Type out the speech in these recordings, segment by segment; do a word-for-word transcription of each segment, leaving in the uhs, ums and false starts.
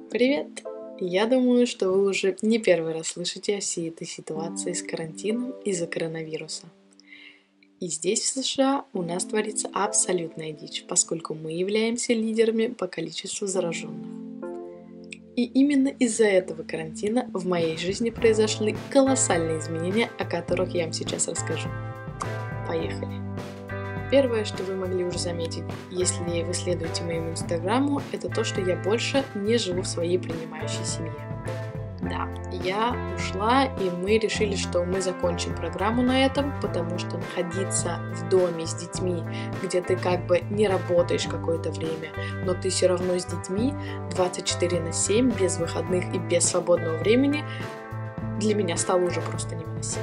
Привет! Я думаю, что вы уже не первый раз слышите о всей этой ситуации с карантином из-за коронавируса. И здесь, в США, у нас творится абсолютная дичь, поскольку мы являемся лидерами по количеству зараженных. И именно из-за этого карантина в моей жизни произошли колоссальные изменения, о которых я вам сейчас расскажу. Поехали! Первое, что вы могли уже заметить, если вы следуете моему инстаграму, это то, что я больше не живу в своей принимающей семье. Да, я ушла, и мы решили, что мы закончим программу на этом, потому что находиться в доме с детьми, где ты как бы не работаешь какое-то время, но ты все равно с детьми двадцать четыре на семь, без выходных и без свободного времени, для меня стало уже просто невыносимо.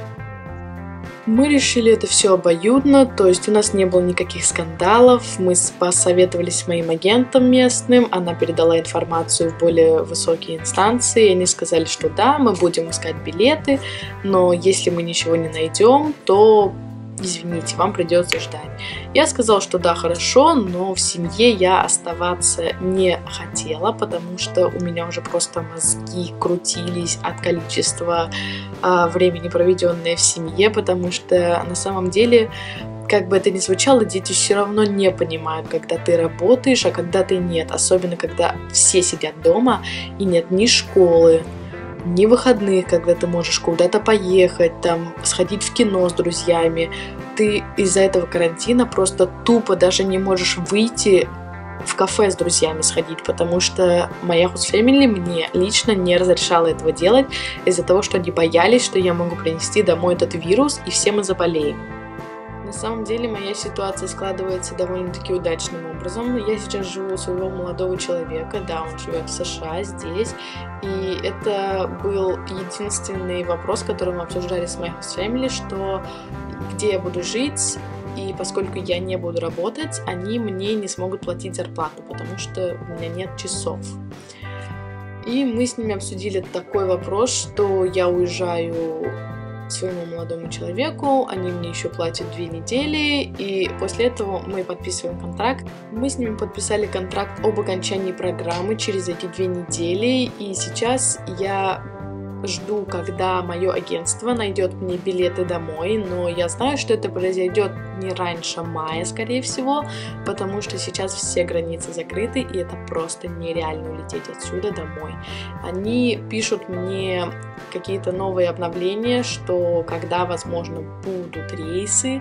Мы решили это все обоюдно, то есть у нас не было никаких скандалов, мы посоветовались с моим агентом местным, она передала информацию в более высокие инстанции, и они сказали, что да, мы будем искать билеты, но если мы ничего не найдем, то извините, вам придется ждать. Я сказала, что да, хорошо, но в семье я оставаться не хотела, потому что у меня уже просто мозги крутились от количества а, времени, проведенное в семье, потому что на самом деле, как бы это ни звучало, дети все равно не понимают, когда ты работаешь, а когда ты нет. Особенно, когда все сидят дома и нет ни школы, ни выходных, когда ты можешь куда-то поехать, там, сходить в кино с друзьями. Ты из-за этого карантина просто тупо даже не можешь выйти в кафе с друзьями сходить, потому что моя host family мне лично не разрешала этого делать из-за того, что они боялись, что я могу принести домой этот вирус, и все мы заболеем. На самом деле моя ситуация складывается довольно-таки удачным образом. Я сейчас живу у своего молодого человека, да, он живет в США, здесь, и это был единственный вопрос, который мы обсуждали с моей host family, что где я буду жить, и поскольку я не буду работать, они мне не смогут платить зарплату, потому что у меня нет часов. И мы с ними обсудили такой вопрос, что я уезжаю своему молодому человеку, они мне еще платят две недели, и после этого мы подписываем контракт. Мы с ними подписали контракт об окончании программы через эти две недели, и сейчас я жду, когда мое агентство найдет мне билеты домой, но я знаю, что это произойдет не раньше мая, скорее всего, потому что сейчас все границы закрыты, и это просто нереально улететь отсюда домой. Они пишут мне какие-то новые обновления, что когда, возможно, будут рейсы,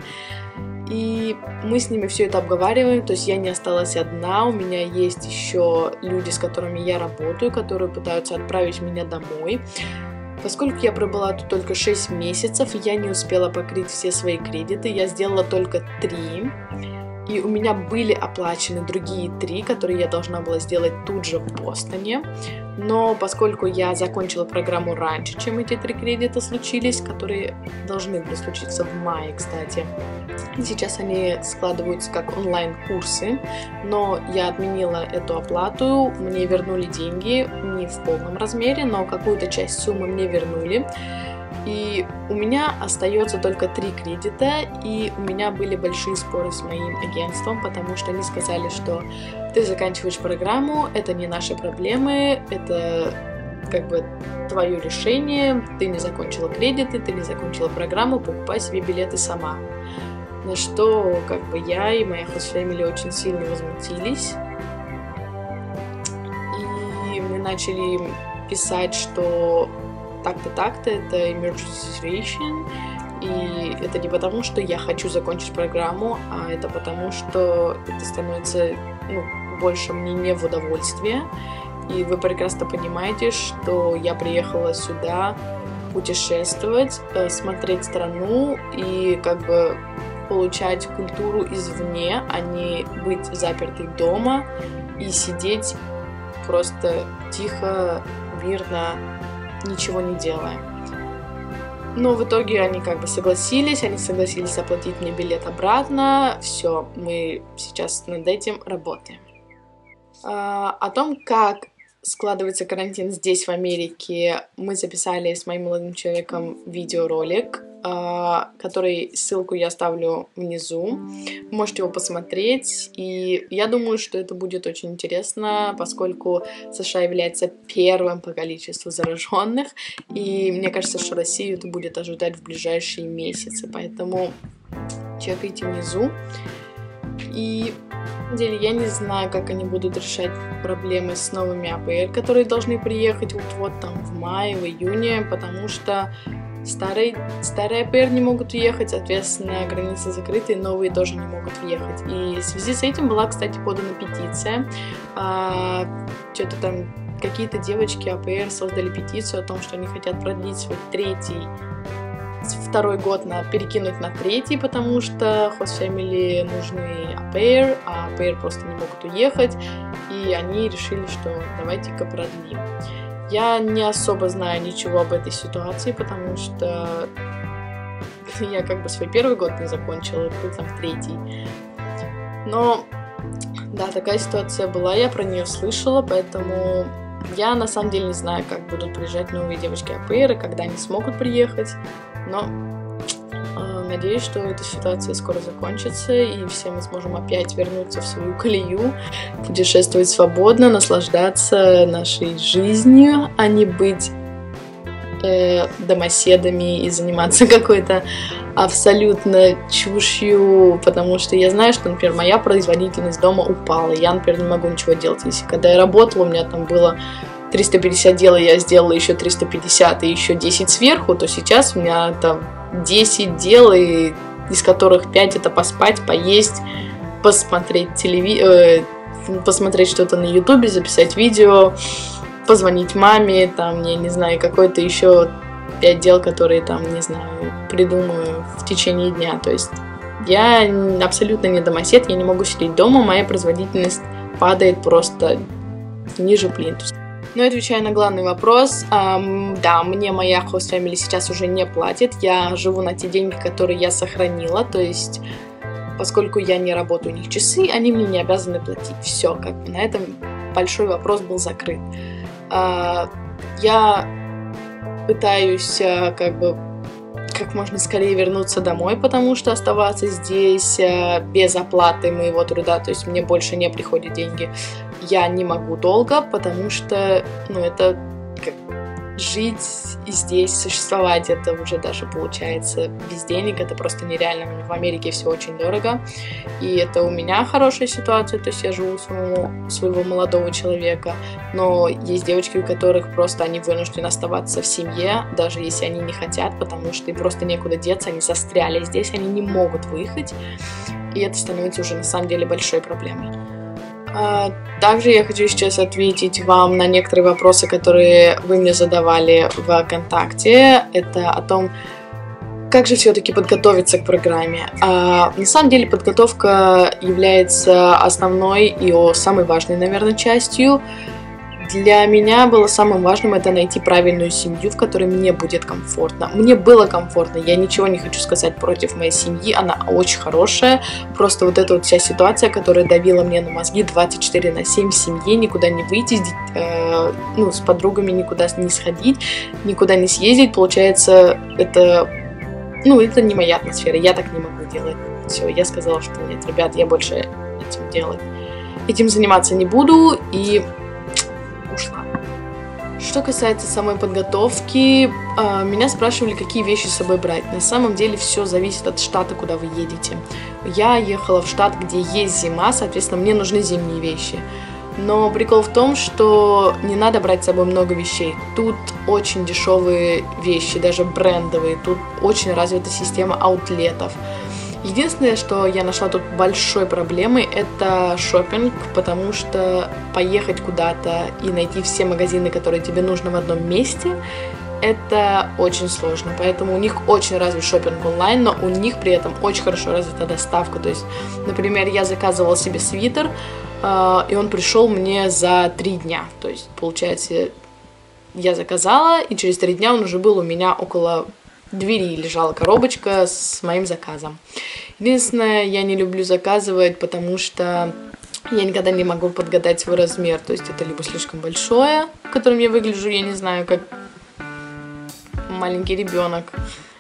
и мы с ними все это обговариваем, то есть я не осталась одна, у меня есть еще люди, с которыми я работаю, которые пытаются отправить меня домой. Поскольку я пробыла тут только шесть месяцев, я не успела покрыть все свои кредиты, я сделала только три. И у меня были оплачены другие три, которые я должна была сделать тут же в Бостоне. Но поскольку я закончила программу раньше, чем эти три кредита случились, которые должны были случиться в мае, кстати, сейчас они складываются как онлайн-курсы, но я отменила эту оплату, мне вернули деньги, не в полном размере, но какую-то часть суммы мне вернули. И у меня остается только три кредита, и у меня были большие споры с моим агентством, потому что они сказали, что ты заканчиваешь программу, это не наши проблемы, это как бы твое решение, ты не закончила кредиты, ты не закончила программу, покупай себе билеты сама. На что как бы я и моя host family очень сильно возмутились, и мы начали писать, что так-то, так-то, это emergency situation, и это не потому, что я хочу закончить программу, а это потому, что это становится, ну, больше мне не в удовольствие, и вы прекрасно понимаете, что я приехала сюда путешествовать, смотреть страну и как бы получать культуру извне, а не быть запертой дома и сидеть просто тихо, мирно, ничего не делая. Но в итоге они как бы согласились, они согласились оплатить мне билет обратно. Все, мы сейчас над этим работаем. А, о том, как складывается карантин здесь, в Америке, мы записали с моим молодым человеком видеоролик. который ссылку я оставлю внизу. Можете его посмотреть. И я думаю, что это будет очень интересно, поскольку США является первым по количеству зараженных. И мне кажется, что Россию это будет ожидать в ближайшие месяцы. Поэтому чекайте внизу. И на самом деле я не знаю, как они будут решать проблемы с новыми АПР, которые должны приехать вот-вот там в мае, в июне, потому что старые, старые АПР не могут уехать, соответственно, границы закрыты, новые тоже не могут въехать. И в связи с этим была, кстати, подана петиция. А, что-то там какие-то девочки АПР создали петицию о том, что они хотят продлить свой третий второй год на, перекинуть на третий, потому что host family нужны АПР, а АПР просто не могут уехать, и они решили, что давайте-ка продлим. Я не особо знаю ничего об этой ситуации, потому что я как бы свой первый год не закончила, тут там третий. Но да, такая ситуация была, я про нее слышала, поэтому я на самом деле не знаю, как будут приезжать новые девочки АПР, когда они смогут приехать. Но э, надеюсь, что эта ситуация скоро закончится, и все мы сможем опять вернуться в свою колею, путешествовать свободно, наслаждаться нашей жизнью, а не быть э, домоседами и заниматься какой-то абсолютно чушью, потому что я знаю, что, например, моя производительность дома упала, я, например, не могу ничего делать. Если когда я работала, у меня там было триста пятьдесят дел, и я сделала еще триста пятьдесят и еще десять сверху, то сейчас у меня там десять дел, и из которых пять это поспать, поесть, посмотреть телеви... э, посмотреть что-то на ютубе, записать видео, позвонить маме, там, я не знаю, какой-то еще пять дел, которые там, не знаю, придумаю в течение дня. То есть я абсолютно не домосед, я не могу сидеть дома, моя производительность падает просто ниже плинтуса. Но отвечая на главный вопрос, эм, да, мне моя host family сейчас уже не платит, я живу на те деньги, которые я сохранила, то есть поскольку я не работаю у них часы, они мне не обязаны платить. Все, как бы на этом большой вопрос был закрыт. Э, я пытаюсь э, как бы как можно скорее вернуться домой, потому что оставаться здесь э, без оплаты моего труда, то есть мне больше не приходят деньги, я не могу долго, потому что, ну, это как, жить и здесь, существовать, это уже даже получается без денег, это просто нереально. В Америке все очень дорого, и это у меня хорошая ситуация, то есть я живу у своего, своего молодого человека, но есть девочки, у которых просто они вынуждены оставаться в семье, даже если они не хотят, потому что им просто некуда деться, они застряли здесь, они не могут выехать, и это становится уже на самом деле большой проблемой. Также я хочу сейчас ответить вам на некоторые вопросы, которые вы мне задавали в ВКонтакте. Это о том, как же все-таки подготовиться к программе. На самом деле подготовка является основной и самой важной, наверное, частью. Для меня было самым важным это найти правильную семью, в которой мне будет комфортно. Мне было комфортно, я ничего не хочу сказать против моей семьи, она очень хорошая. Просто вот эта вот вся ситуация, которая давила мне на мозги двадцать четыре на семь в семье, никуда не выйти, э, ну, с подругами никуда не сходить, никуда не съездить, получается, это, ну, это не моя атмосфера, я так не могу делать. Все, я сказала, что нет, ребят, я больше этим делать, этим заниматься не буду, и ушла. Что касается самой подготовки, меня спрашивали, какие вещи с собой брать. На самом деле все зависит от штата, куда вы едете. Я ехала в штат, где есть зима, соответственно, мне нужны зимние вещи. Но прикол в том, что не надо брать с собой много вещей. Тут очень дешевые вещи, даже брендовые. Тут очень развита система аутлетов. Единственное, что я нашла тут большой проблемой, это шопинг, потому что поехать куда-то и найти все магазины, которые тебе нужны в одном месте, это очень сложно. Поэтому у них очень развит шопинг онлайн, но у них при этом очень хорошо развита доставка. То есть, например, я заказывала себе свитер, и он пришел мне за три дня. То есть, получается, я заказала, и через три дня он уже был у меня около двери, лежала коробочка с моим заказом. Единственное, я не люблю заказывать, потому что я никогда не могу подгадать свой размер. То есть это либо слишком большое, в котором я выгляжу, я не знаю, как маленький ребенок,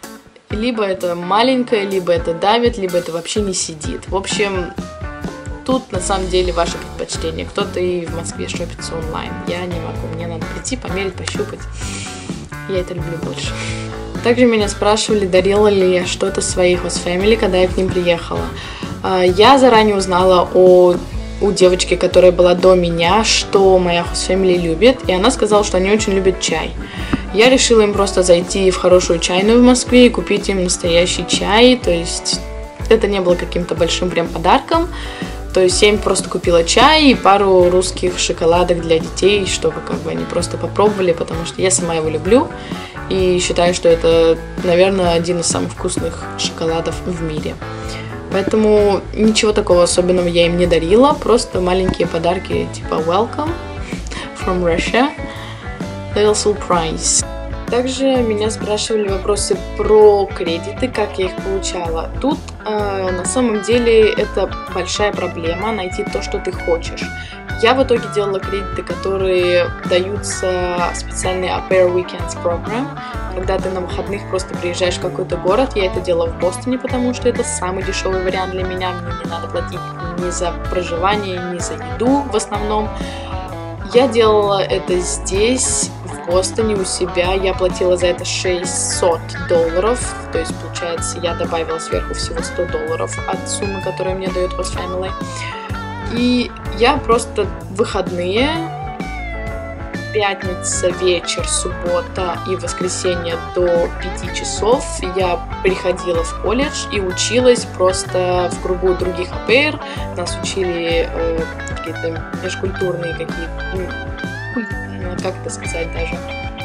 Либо это маленькое, либо это давит, либо это вообще не сидит. В общем, тут на самом деле ваше предпочтение. Кто-то и в Москве шопится онлайн. Я не могу, мне надо прийти, померить, пощупать. Я это люблю больше. Также меня спрашивали, дарила ли я что-то своей host family, когда я к ним приехала. Я заранее узнала о, у девочки, которая была до меня, что моя host family любит, и она сказала, что они очень любят чай. Я решила им просто зайти в хорошую чайную в Москве и купить им настоящий чай, то есть это не было каким-то большим прям подарком. То есть я им просто купила чай и пару русских шоколадок для детей, чтобы как бы они просто попробовали, потому что я сама его люблю и считаю, что это, наверное, один из самых вкусных шоколадов в мире. Поэтому ничего такого особенного я им не дарила, просто маленькие подарки типа welcome from Russia, little surprise. Также меня спрашивали вопросы про кредиты, как я их получала. Тут э, на самом деле это большая проблема найти то, что ты хочешь. Я в итоге делала кредиты, которые даются специальный au pair weekends program, когда ты на выходных просто приезжаешь в какой-то город. Я это делала в Бостоне, потому что это самый дешевый вариант для меня. Мне не надо платить ни за проживание, ни за еду в основном. Я делала это здесь, в Бостоне, у себя. Я платила за это шестьсот долларов. То есть, получается, я добавила сверху всего сто долларов от суммы, которую мне дает host family. И я просто в выходные, пятница, вечер, суббота и воскресенье до пяти часов я приходила в колледж и училась просто в кругу других au pair. Нас учили э, какие-то межкультурные какие-то, ну, как это сказать даже,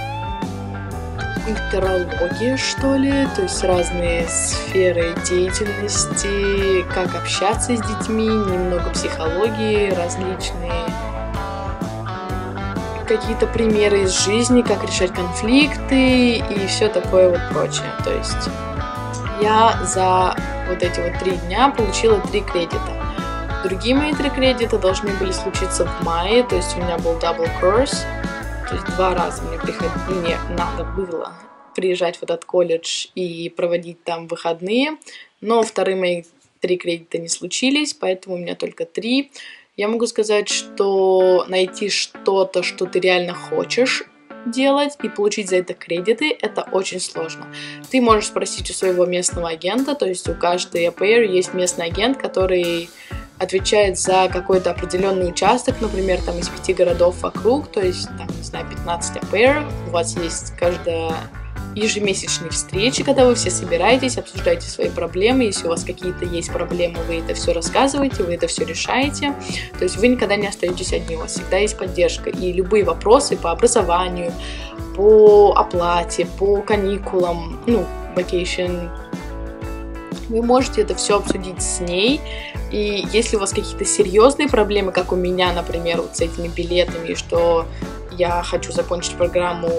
культурология, что ли, то есть разные сферы деятельности, как общаться с детьми, немного психологии, различные какие-то примеры из жизни, как решать конфликты и все такое вот прочее. То есть я за вот эти вот три дня получила три кредита. Другие мои три кредита должны были случиться в мае, то есть у меня был double course, то есть два раза мне, приход... мне надо было приезжать в этот колледж и проводить там выходные, но вторые мои три кредита не случились, поэтому у меня только три. Я могу сказать, что найти что-то, что ты реально хочешь делать и получить за это кредиты, это очень сложно. Ты можешь спросить у своего местного агента, то есть у каждой au pair есть местный агент, который отвечает за какой-то определенный участок, например, там из пяти городов вокруг, то есть, там, не знаю, пятнадцать au pair, у вас есть каждая ежемесячные встречи, когда вы все собираетесь, обсуждаете свои проблемы. Если у вас какие-то есть проблемы, вы это все рассказываете, вы это все решаете. То есть вы никогда не остаетесь одни, у вас всегда есть поддержка. И любые вопросы по образованию, по оплате, по каникулам, ну, vacation, вы можете это все обсудить с ней. И если у вас какие-то серьезные проблемы, как у меня, например, вот с этими билетами, что я хочу закончить программу,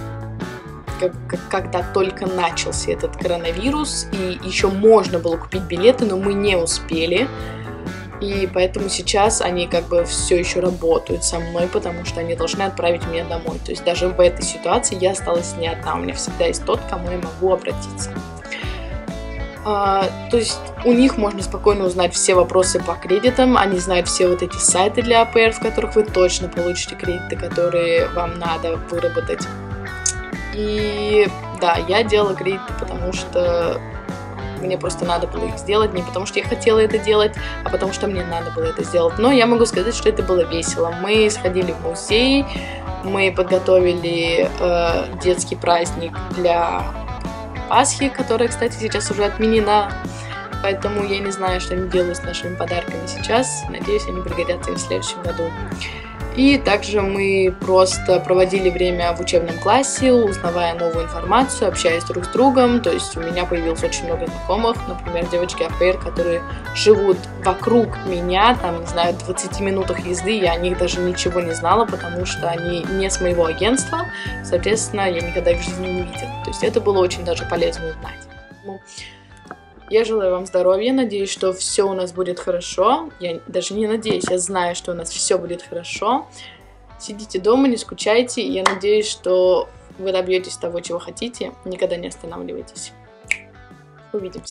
когда только начался этот коронавирус, и еще можно было купить билеты, но мы не успели, и поэтому сейчас они как бы все еще работают со мной, потому что они должны отправить меня домой. То есть даже в этой ситуации я осталась не одна, у меня всегда есть тот, к кому я могу обратиться. А, то есть у них можно спокойно узнать все вопросы по кредитам, они знают все вот эти сайты для au pair, в которых вы точно получите кредиты, которые вам надо выработать. И да, я делала кредиты, потому что мне просто надо было их сделать, не потому что я хотела это делать, а потому что мне надо было это сделать. Но я могу сказать, что это было весело. Мы сходили в музей, мы подготовили э, детский праздник для Пасхи, которая, кстати, сейчас уже отменена. Поэтому я не знаю, что они делают с нашими подарками сейчас. Надеюсь, они пригодятся им в следующем году. И также мы просто проводили время в учебном классе, узнавая новую информацию, общаясь друг с другом. То есть у меня появилось очень много знакомых, например, девочки au pair, которые живут вокруг меня, там, не знаю, в двадцати минутах езды, я о них даже ничего не знала, потому что они не с моего агентства, соответственно, я никогда их в жизни не видела. То есть это было очень даже полезно узнать. Я желаю вам здоровья, надеюсь, что все у нас будет хорошо. Я даже не надеюсь, я знаю, что у нас все будет хорошо. Сидите дома, не скучайте. Я надеюсь, что вы добьетесь того, чего хотите. Никогда не останавливайтесь. Увидимся!